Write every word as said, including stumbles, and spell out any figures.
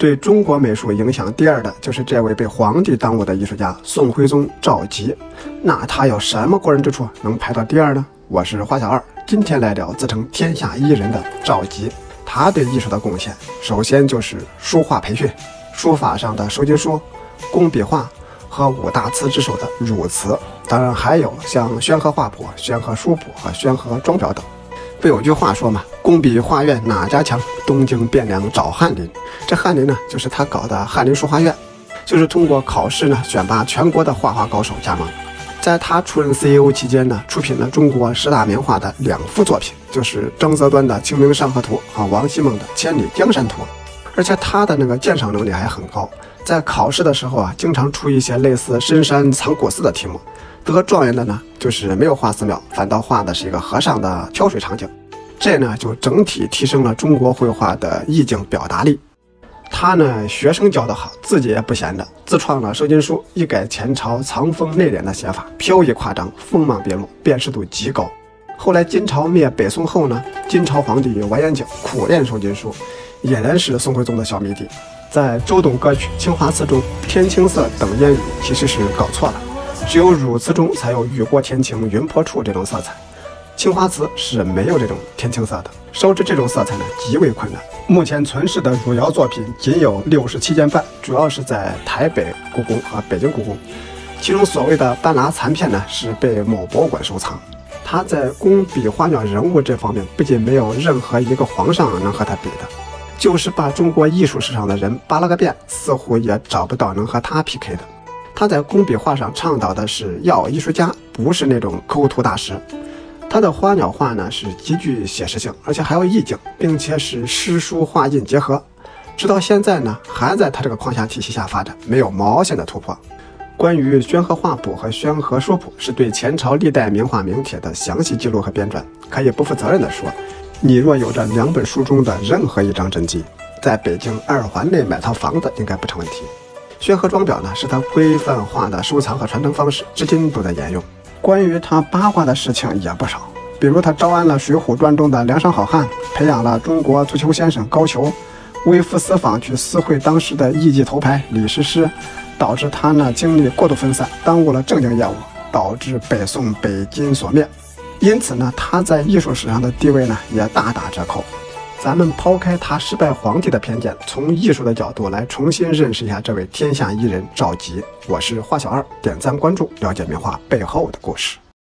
对中国美术影响第二的就是这位被皇帝耽误的艺术家宋徽宗赵佶。那他有什么过人之处能排到第二呢？我是花小二，今天来聊自称天下艺人的赵佶。他对艺术的贡献，首先就是书画培训，书法上的收金书、工笔画和五大词之首的汝词，当然还有像宣和画谱、宣和书谱和宣和装裱等。不有句话说嘛，工笔画院哪家强？东京汴梁找翰林。这翰林呢，就是他搞的翰林书画院，就是通过考试呢选拔全国的画画高手加盟。在他出任 C E O 期间呢，出品了中国十大名画的两幅作品，就是张择端的《清明上河图》和王希孟的《千里江山图》。而且他的那个鉴赏能力还很高，在考试的时候啊，经常出一些类似深山藏古寺的题目。得状元的呢，就是没有画寺庙，反倒画的是一个和尚的挑水场景，这呢就整体提升了中国绘画的意境表达力。他呢学生教得好，自己也不闲着，自创了收金书，一改前朝藏锋内敛的写法，飘逸夸张，锋芒毕露，辨识度极高。后来金朝灭北宋后呢，金朝皇帝完颜景苦练收金书，俨然是宋徽宗的小迷弟。在周董歌曲《青花瓷》中，天青色等烟雨其实是搞错了，只有汝瓷中才有雨过天晴云破处这种色彩，青花瓷是没有这种天青色的。烧制这种色彩呢极为困难，目前存世的汝窑作品仅有六十七件半，主要是在台北故宫和北京故宫，其中所谓的半拉残片呢是被某博物馆收藏。他在工笔画鸟人物这方面不仅没有任何一个皇上能和他比的，就是把中国艺术史上的人扒了个遍，似乎也找不到能和他 P K 的。他在工笔画上倡导的是要艺术家，不是那种抠图大师。他的花鸟画呢是极具写实性，而且还有意境，并且是诗书画印结合，直到现在呢还在他这个框架体系下发展，没有毛线的突破。关于宣和画谱和宣和书谱，是对前朝历代名画名帖的详细记录和编撰。可以不负责任地说，你若有着两本书中的任何一张真迹，在北京二环内买套房子应该不成问题。宣和装裱呢是他规范化的收藏和传承方式，至今都在沿用。关于他八卦的事情也不少，比如他招安了《水浒传》中的梁山好汉，培养了中国足球先生高俅，微服私访去私会当时的艺伎头牌李师师，导致他呢精力过度分散，耽误了正经业务，导致北宋北金所灭。因此呢，他在艺术史上的地位呢也大打折扣。咱们抛开他失败皇帝的偏见，从艺术的角度来重新认识一下这位天下艺人赵佶。我是花小二，点赞关注，了解名画背后的故事。